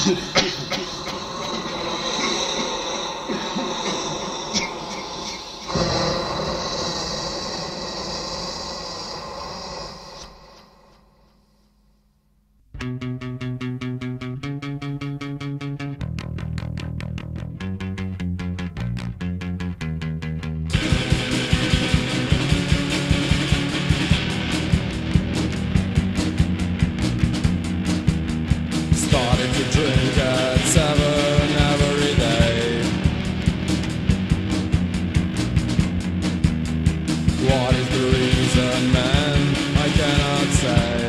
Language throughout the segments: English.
Started to drink at 7 every day. What is the reason, man? I cannot say.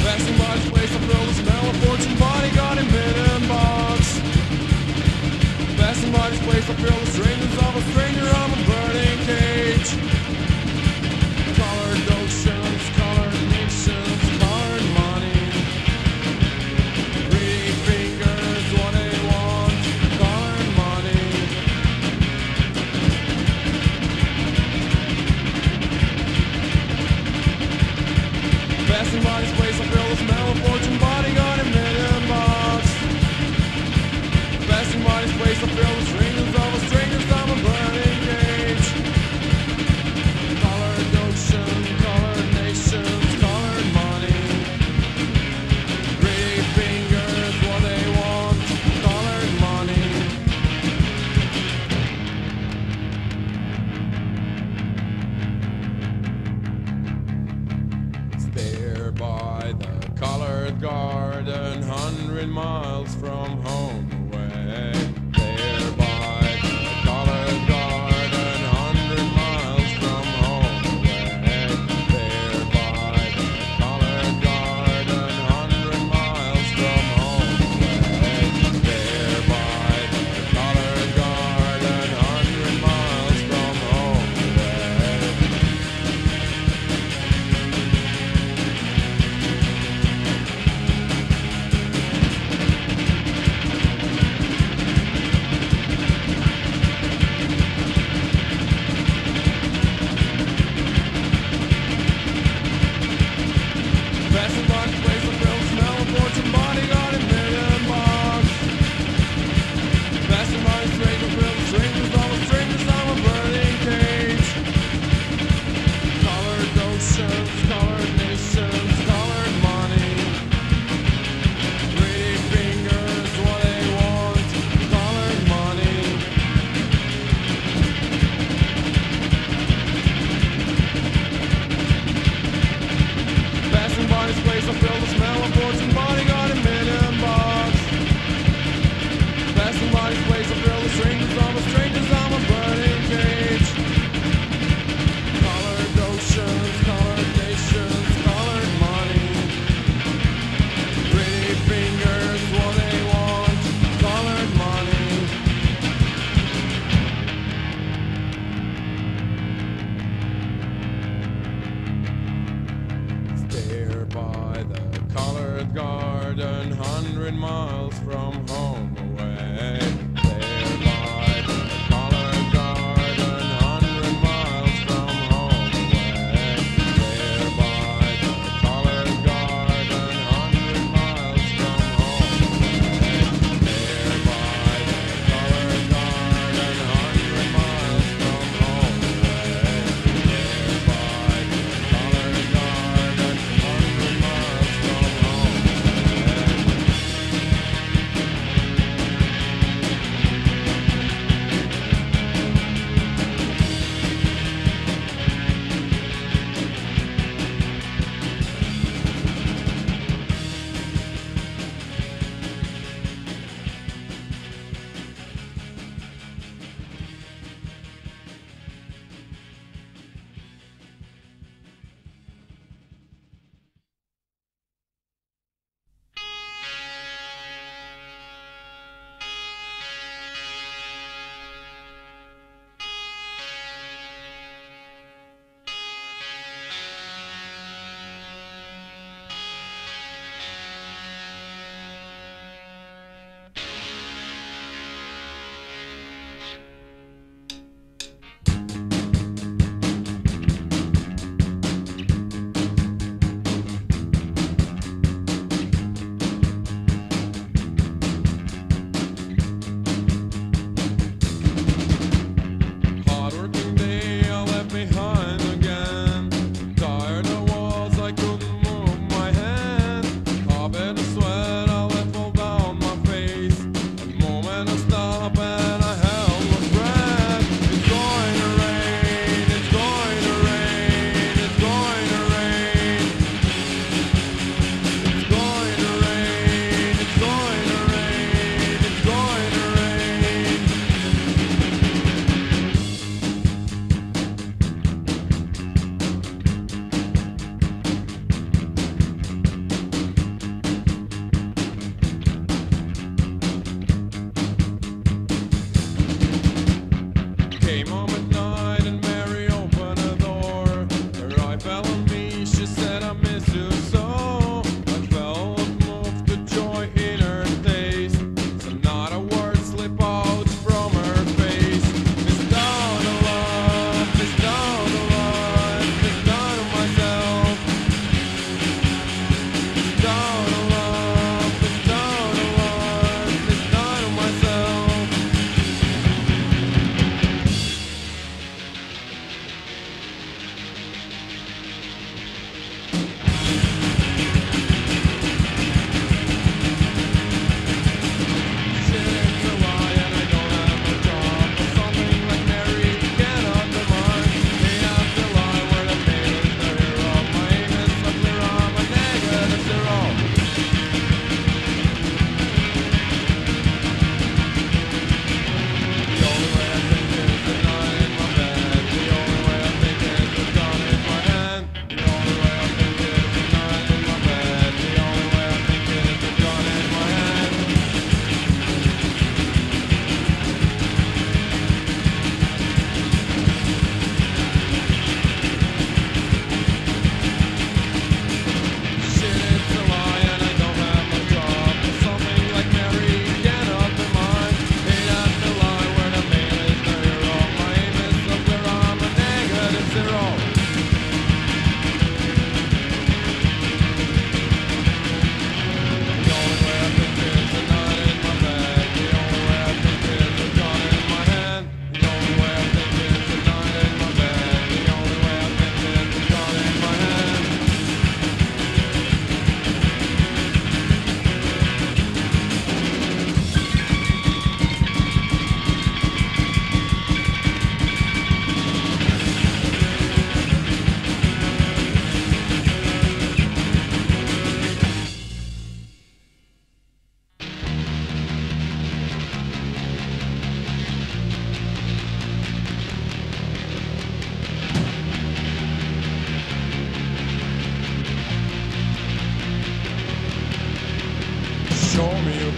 Passing by this place, I feel the smell of fortune body got in mitten box. Passing by this place, I feel the strangeness of a stranger of a burning cage. Colored oceans, colored nations, colored money. Greedy fingers, what they want, colored money. Passing by this place, I feel the smell of fortune body got in mitten box. Passing by this place, I feel the strangeness of a stranger's of a burning cage. Colored ocean, colored nations, colored money. Greedy fingers, what they want, colored money. There by the colored garden, 100 miles from home away. There by the colored garden, 100 miles from home away. There by the colored garden, 100 miles from home away. There by the colored garden, 100 miles from home away. Passing by the place, I feel the smell of fortune body got in mitten box. Passing by the place, I feel the strangeness of a stranger's of a burning cage. Colored oceans, colored nations, colored money. Greedy fingers, what they want, colored money. Passing by this place, I feel the smell of fortune body got in mitten box. Passing by this place, I feel the strangeness of a stranger's of a burning cage. Colored oceans, colored nations, colored money. Pretty fingers, what they want, colored money. There by the colored garden, 100 miles from home away. There by the colored garden, 100 miles from home away. There by the colored garden, 100 miles from home away. There by the colored garden, 100 miles from home away. There by the colored garden, 100 miles from home away.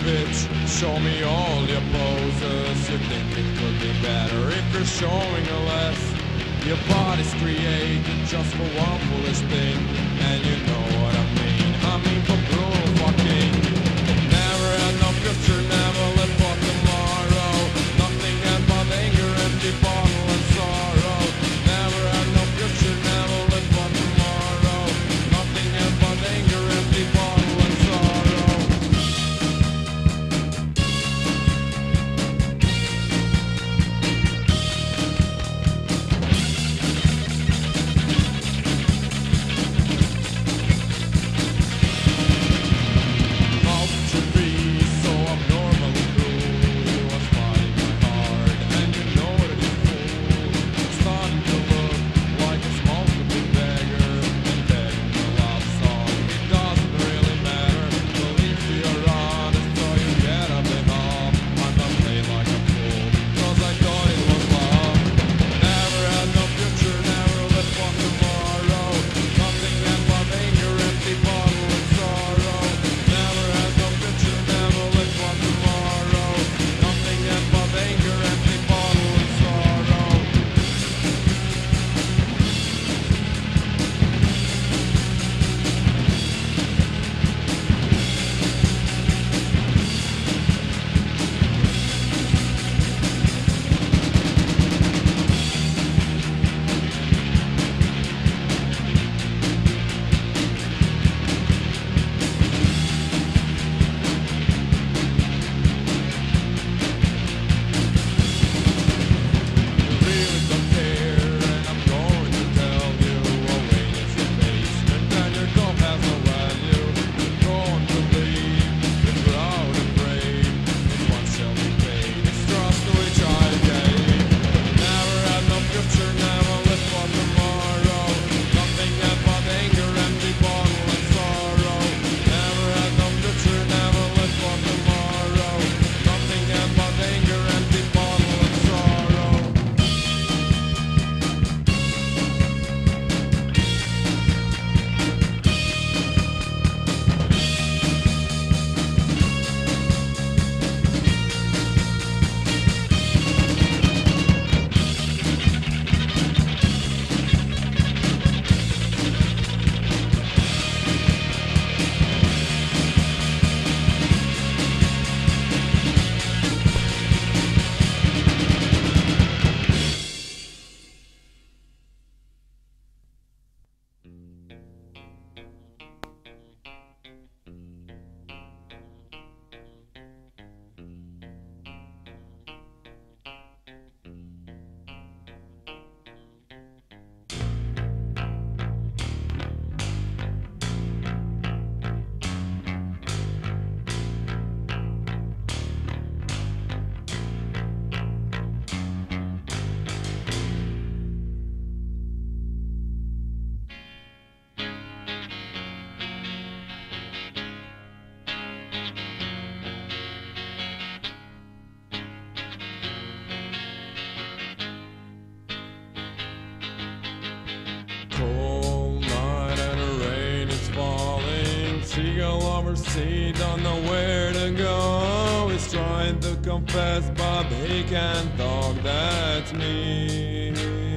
bitch, show me all your poses. You think it could be better if you're showing her less. Your body's created just for one foolish thing, and you know what I mean. I mean for brutal fucking. Never had no future, never live for tomorrow. Nothing but anger, empty bottle and sorrow. Never had no future, never live for tomorrow. Nothing but anger, empty bottle and sorrow. Cold night and the rain is falling. Seagull overseas, don't know where to go. He's trying to confess, but he can't talk. That's me.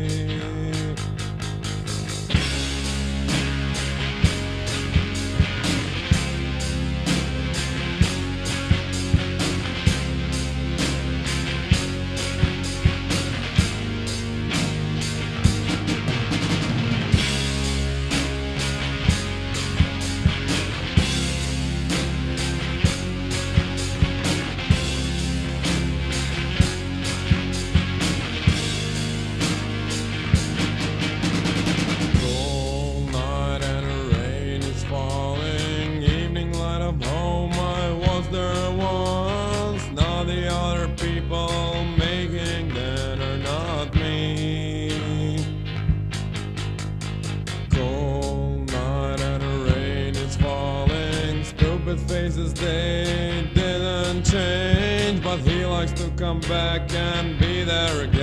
People making dinner, not me. Cold night and the rain is falling. Stupid faces, they didn't change, but he likes to come back and be there again.